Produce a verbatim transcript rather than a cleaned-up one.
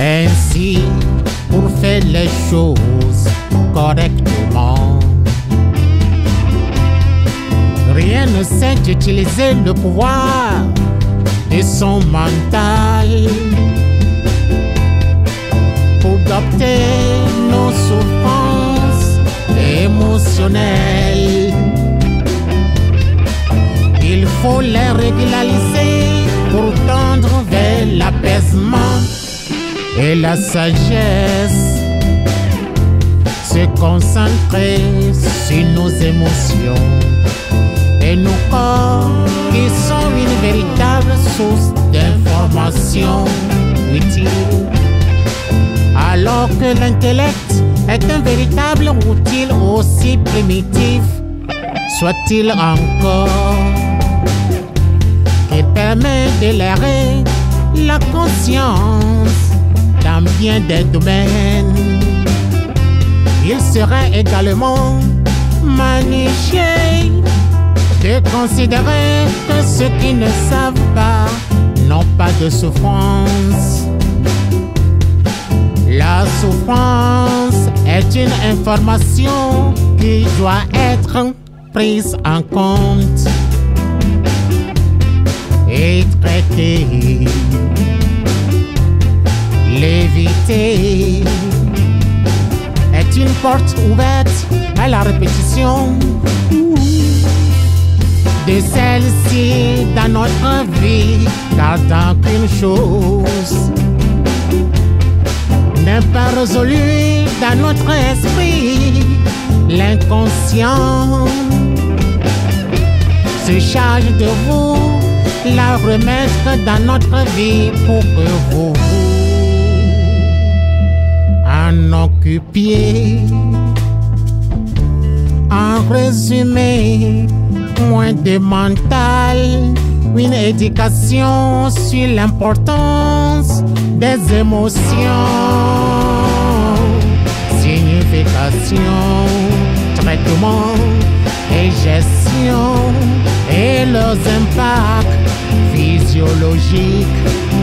Ainsi, pour faire les choses correctement, rien ne sait d'utiliser le pouvoir de son mental pour dompter nos souffrances émotionnelles. Il faut les régulariser pour tendre vers l'apaisement et la sagesse. Se concentrer sur nos émotions et nos corps qui sont une véritable source d'information utile. Alors que l'intellect est un véritable outil aussi primitif soit-il encore, qui permet d'éclairer la conscience dans bien des domaines. Il serait également magnifié de considérer que ceux qui ne savent pas n'ont pas de souffrance. La souffrance est une information qui doit être prise en compte et traitée. L'éviter est une porte ouverte à la répétition de celle-ci dans notre vie, car tant qu'une chose n'est pas résolue dans notre esprit, l'inconscient se charge de vous la remettre dans notre vie pour que vous en occupiez. En résumé, moins de mental, une éducation sur l'importance des émotions, signification, traitement et gestion et leurs impacts physiologiques